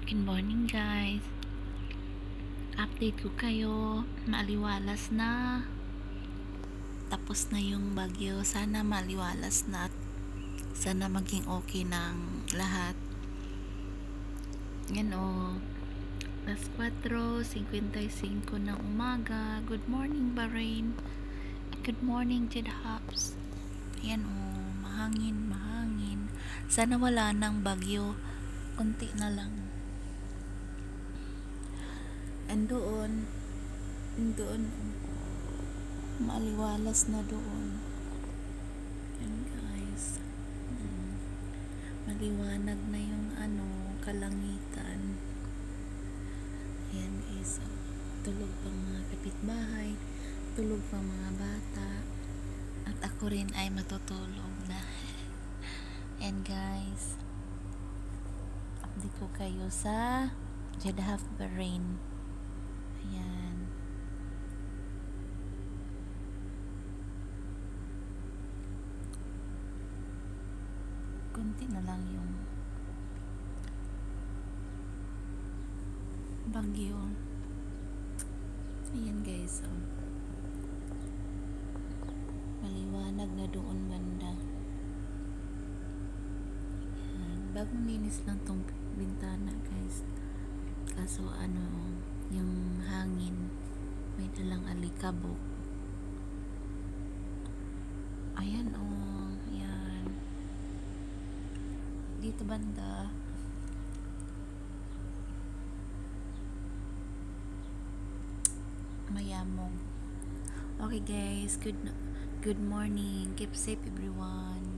Good morning guys. Update ko kayo. Maaliwalas na. Tapos na yung bagyo. Sana maaliwalas na at sana maging okay ng lahat. Yan o. Las 4:55 ng umaga. Good morning Bahrain. Good morning Jedhabs. Yan o. Mahangin. Sana wala nang bagyo. Kunti na lang. Doon maaliwalas na doon. Yan guys. Maliwanag na yung kalangitan. Ayan guys. Tulog pang mga kapitbahay, tulog pang mga bata, at ako rin ay matutulog na. And guys, update ko kayo sa Jeddah, Bahrain. Ayan. Kunti na lang yung bagyo. Ayan guys, maliwanag na doon banda. Ayan. Bagong linis lang tong bintana guys, kaso yung hangin may dalang alikabok. Ayan ayan dito banda mayamog. Okay guys, good morning, keep safe everyone.